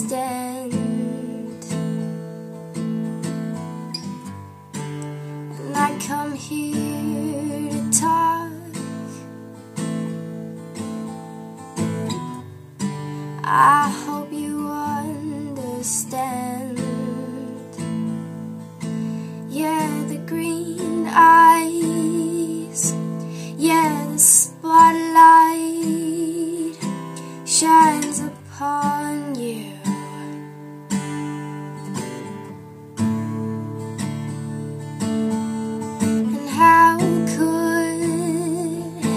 understand, and I come here to talk. I hope you understand. Yeah, the green eyes, yeah, the spotlight shines upon you. And how could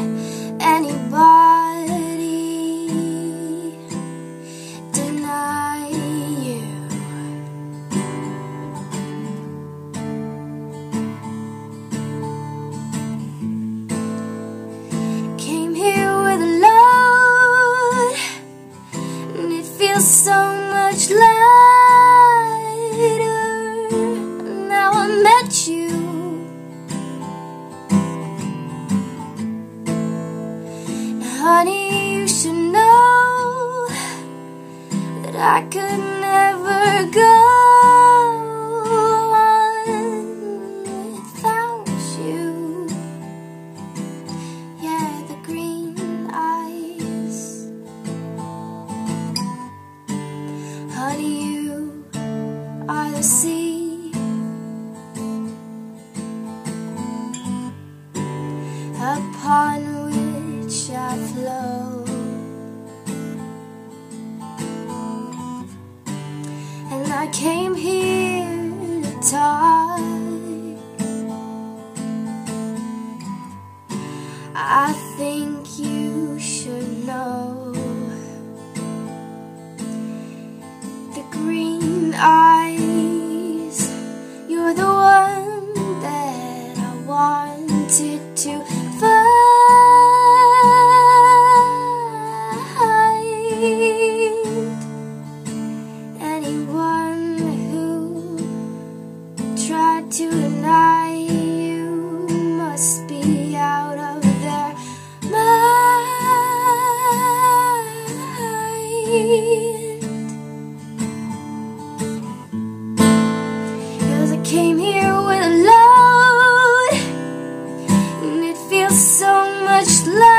anybody deny you? Came here with a load, and it feels so much lighter now I met you. Now, honey, you should know that I could never go on without you. Yeah, the green eyes, honey, you are the sea upon which I flow. And I came here to talk. I think you should know the green eyes, you're the one that I wanted to find. Anyone who tried to deny you must be out of their mind. 'Cause I came here with a load, and it feels so much lighter